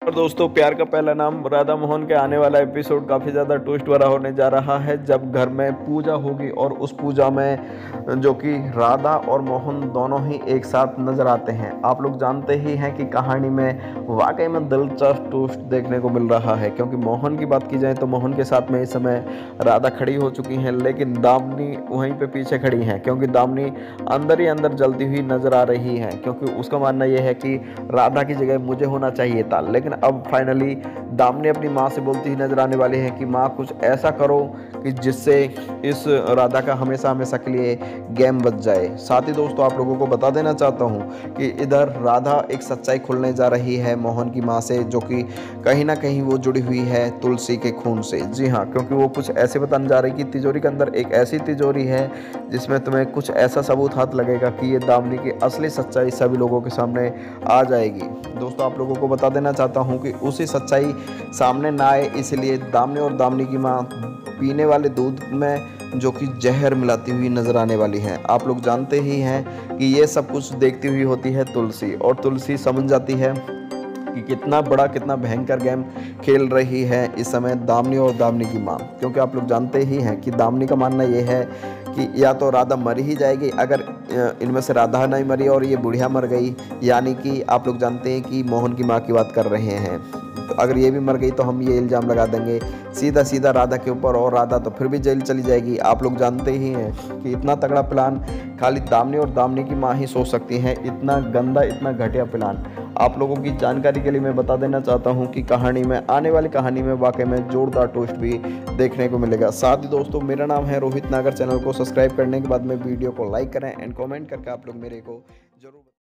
और दोस्तों, प्यार का पहला नाम राधा मोहन के आने वाला एपिसोड काफ़ी ज़्यादा ट्विस्ट भरा होने जा रहा है, जब घर में पूजा होगी और उस पूजा में जो कि राधा और मोहन दोनों ही एक साथ नजर आते हैं। आप लोग जानते ही हैं कि कहानी में वाकई में दिलचस्प ट्विस्ट देखने को मिल रहा है, क्योंकि मोहन की बात की जाए तो मोहन के साथ में इस समय राधा खड़ी हो चुकी हैं, लेकिन दामिनी वहीं पे पीछे खड़ी हैं, क्योंकि दामिनी अंदर ही अंदर जलती हुई नजर आ रही है, क्योंकि उसका मानना यह है कि राधा की जगह मुझे होना चाहिए था। लेकिन अब फाइनली दामिनी अपनी माँ से बोलती हुई नजर आने वाली है कि माँ कुछ ऐसा करो कि जिससे इस राधा का हमेशा हमेशा के लिए गेम बच जाए। साथ ही दोस्तों, आप लोगों को बता देना चाहता हूँ कि इधर राधा एक सच्चाई खुलने जा रही है मोहन की माँ से, जो कि कहीं ना कहीं वो जुड़ी हुई है तुलसी के खून से। जी हाँ, क्योंकि वो कुछ ऐसे बताने जा रही कि तिजोरी के अंदर एक ऐसी तिजोरी है जिसमें तुम्हें कुछ ऐसा सबूत हाथ लगेगा कि ये दामिनी की असली सच्चाई सभी लोगों के सामने आ जाएगी। दोस्तों, आप लोगों को बता देना चाहता हूँ कि उसी सच्चाई सामने ना आए, इसलिए दामिनी और दामिनी की माँ पीने वाले दूध में जो कि जहर मिलाती हुई नजर आने वाली हैं। आप लोग जानते ही हैं कि ये सब कुछ देखती हुई होती है तुलसी, और तुलसी समझ जाती है कि कितना बड़ा कितना भयंकर गेम खेल रही है इस समय दामिनी और दामिनी की माँ, क्योंकि आप लोग जानते ही हैं कि दामिनी का मानना ये है कि या तो राधा मर ही जाएगी, अगर इनमें से राधा नहीं मरी और ये बुढ़िया मर गई, यानी कि आप लोग जानते हैं कि मोहन की माँ की बात कर रहे हैं, तो अगर ये भी मर गई तो हम ये इल्ज़ाम लगा देंगे सीधा सीधा राधा के ऊपर, और राधा तो फिर भी जेल चली जाएगी। आप लोग जानते ही हैं कि इतना तगड़ा प्लान खाली दामिनी और दामिनी की माँ ही सोच सकती हैं, इतना गंदा इतना घटिया प्लान। आप लोगों की जानकारी के लिए मैं बता देना चाहता हूं कि कहानी में आने वाली कहानी में वाकई में जोरदार ट्विस्ट भी देखने को मिलेगा। साथ ही दोस्तों, मेरा नाम है रोहित नागर। चैनल को सब्सक्राइब करने के बाद में वीडियो को लाइक करें एंड कमेंट करके आप लोग मेरे को जरूर